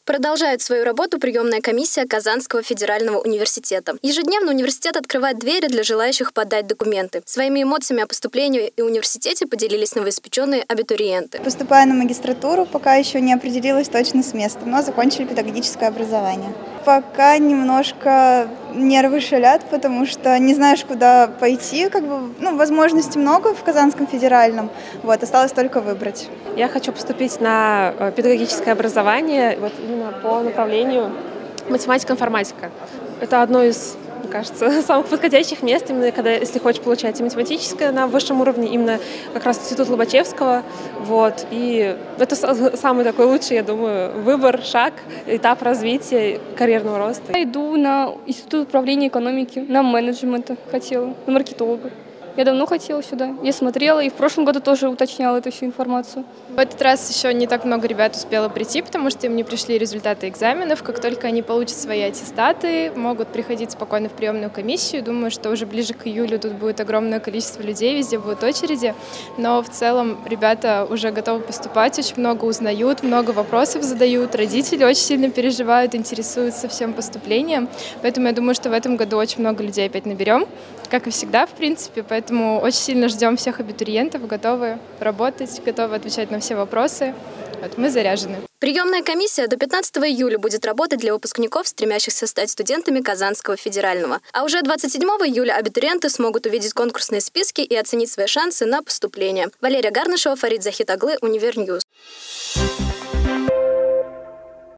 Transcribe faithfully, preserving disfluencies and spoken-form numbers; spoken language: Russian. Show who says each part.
Speaker 1: Продолжает свою работу приемная комиссия Казанского федерального университета. Ежедневно университет открывает двери для желающих подать документы. Своими эмоциями о поступлении и университете поделились новоиспеченные абитуриенты.
Speaker 2: Поступая на магистратуру, пока еще не определилась точно с местом, но закончили педагогическое образование. Пока немножко нервы шалят, потому что не знаешь, куда пойти. Как бы, ну, возможностей много в Казанском федеральном, вот, осталось только выбрать.
Speaker 3: Я хочу поступить на педагогическое образование вот именно по направлению математика-информатика. Это одно из, мне кажется, самых подходящих мест, именно когда, если хочешь получать и математическое на высшем уровне, именно как раз Институт Лобачевского. Вот. И это самый такой лучший, я думаю, выбор, шаг, этап развития, карьерного роста.
Speaker 4: Я иду на Институт управления экономики, на менеджмент хотела, на маркетолога. Я давно хотела сюда. Я смотрела и в прошлом году тоже уточняла эту всю информацию.
Speaker 5: В этот раз еще не так много ребят успело прийти, потому что им не пришли результаты экзаменов. Как только они получат свои аттестаты, могут приходить спокойно в приемную комиссию. Думаю, что уже ближе к июлю тут будет огромное количество людей, везде будут очереди. Но в целом ребята уже готовы поступать, очень много узнают, много вопросов задают. Родители очень сильно переживают, интересуются всем поступлением. Поэтому я думаю, что в этом году очень много людей опять наберем, как и всегда, в принципе. Поэтому очень сильно ждем всех абитуриентов, готовы работать, готовы отвечать на все вопросы. Вот, мы заряжены.
Speaker 1: Приемная комиссия до пятнадцатого июля будет работать для выпускников, стремящихся стать студентами Казанского федерального. А уже двадцать седьмого июля абитуриенты смогут увидеть конкурсные списки и оценить свои шансы на поступление. Валерия Гарнышева, Фарид Захитаглы, Универньюз.